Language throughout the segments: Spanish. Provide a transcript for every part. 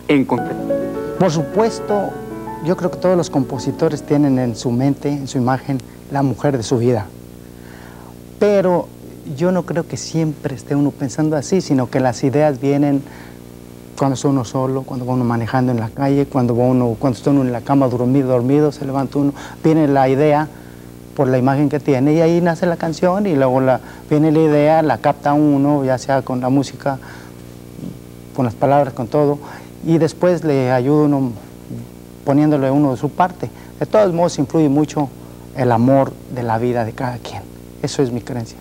encontrar? Por supuesto, yo creo que todos los compositores tienen en su mente, en su imagen, la mujer de su vida. Pero yo no creo que siempre esté uno pensando así, sino que las ideas vienen cuando está uno solo, cuando va uno manejando en la calle, cuando está uno en la cama dormido, se levanta uno, viene la idea por la imagen que tiene y ahí nace la canción y luego viene la idea, la capta uno, ya sea con la música, con las palabras, con todo, y después le ayuda uno poniéndole uno de su parte. De todos modos influye mucho el amor de la vida de cada quien. Eso es mi creencia.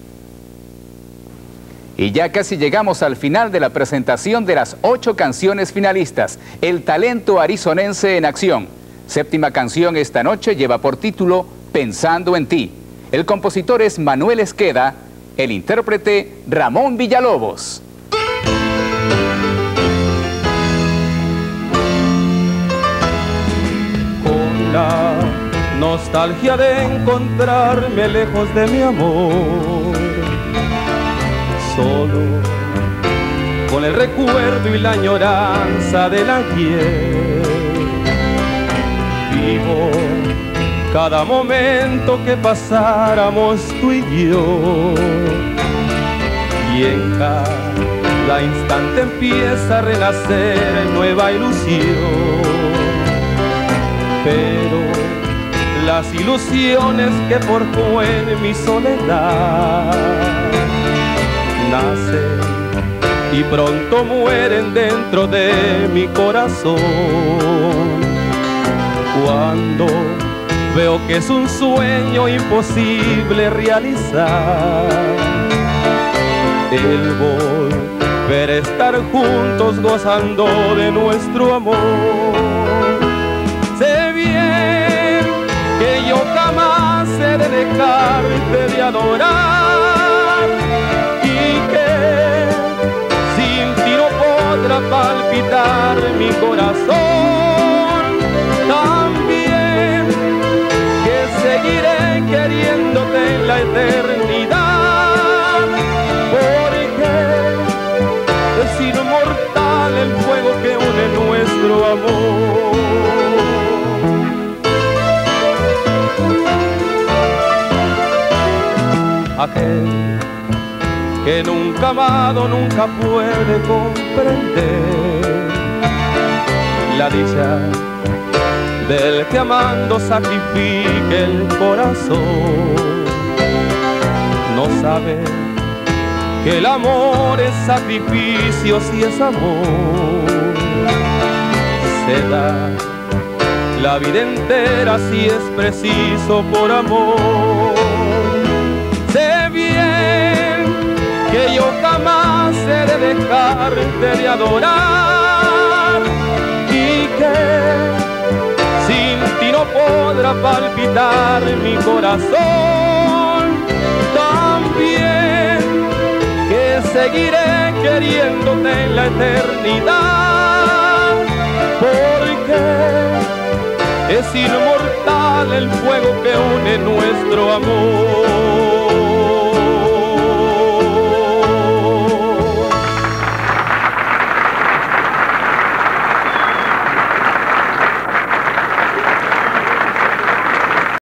Y ya casi llegamos al final de la presentación de las 8 canciones finalistas. El talento arizonense en acción. Séptima canción esta noche lleva por título Pensando en ti. El compositor es Manuel Esqueda, el intérprete Ramón Villalobos. Con la nostalgia de encontrarme lejos de mi amor, solo con el recuerdo y la añoranza del ayer, vivo cada momento que pasáramos tú y yo, y en cada instante empieza a renacer nueva ilusión, pero las ilusiones que forjó en mi soledad nacen y pronto mueren dentro de mi corazón. Cuando veo que es un sueño imposible realizar, el volver a estar juntos gozando de nuestro amor. Sé bien que yo jamás he de dejarte de adorar y que sin ti no podrá palpitar mi corazón. También que seguiré queriéndote en la eternidad, porque es inmortal el fuego que une nuestro amor. Aquel que nunca amado nunca puede comprender la dicha del que amando sacrifique el corazón. No sabe que el amor es sacrificio si es amor. Se da la vida entera si es preciso por amor. Sé bien que yo jamás he de dejarte de adorar y que sin ti no podrá palpitar mi corazón. También que seguiré queriéndote en la eternidad, porque es inmortal el fuego que une nuestro amor.